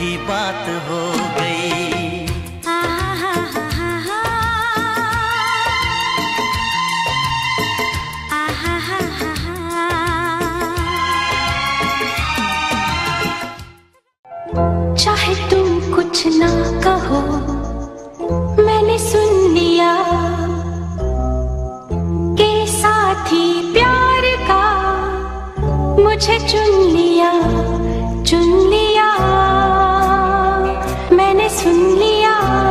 की बात हो गई। चाहे तुम कुछ ना कहो, मैंने सुन लिया के साथी प्यार का मुझे चुन लिया, मैंने सुन लिया।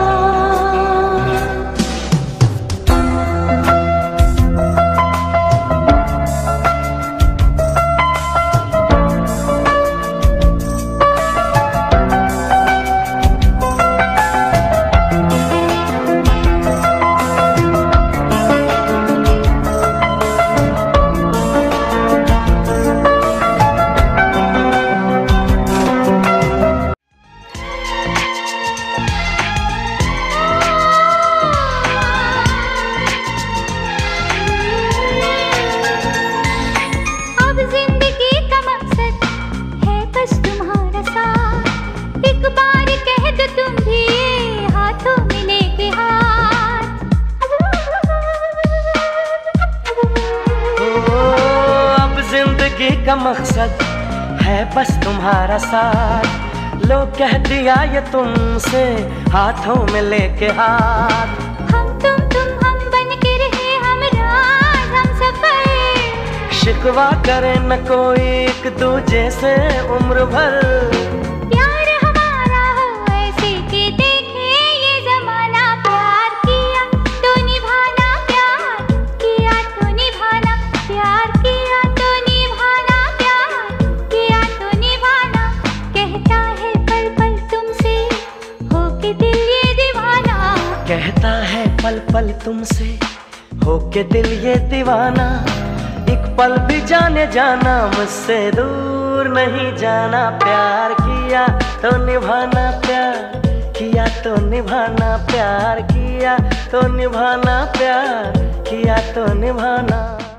का मकसद है बस तुम्हारा साथ, लो कह दिया ये तुमसे हाथों में लेके हाथ। हम हम बन के रहे हम राज हम सफर, शिकवा करे न कोई एक दूजे से उम्र भर। प्यार हमारा हो ऐसे कि देखे ये जमाना, प्यार किया तो निभाना, प्यार किया तो निभाना, प्यार किया तो निभाना, प्यार किया तो निभाना। कहता है पल पल तुमसे होके दिल ये दीवाना, कहता है पल पल तुमसे होके दिल ये दीवाना। एक पल भी जाने जाना मुझसे दूर नहीं जाना, प्यार किया तो निभाना, प्यार किया तो निभाना, प्यार किया तो निभाना, प्यार किया तो निभाना।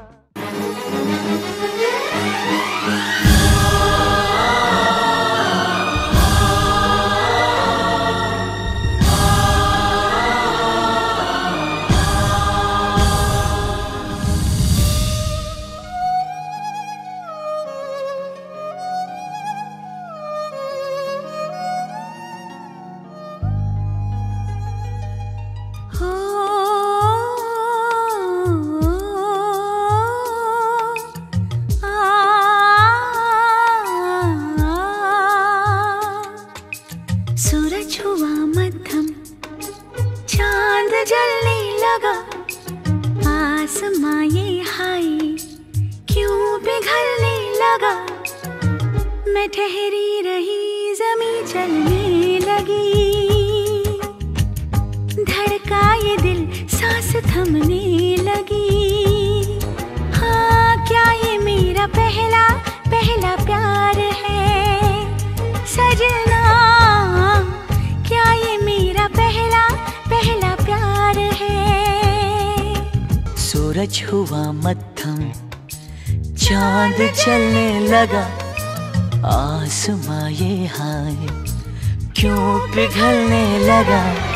सूरज हुआ मध्यम, चांद जलने लगा, आसमां ये हाय क्यों पिघलने लगा। मैं ठहरी रही ज़मीं चलने लगी, धड़का ये दिल सांस थमने लगी। हाँ क्या ये मेरा पहला पहला प्यार है सजना, क्या ये मेरा पहला पहला प्यार है। सूरज हुआ मध्यम, चांद चलने लगा, आसमां ये हाय क्यों पिघलने लगा।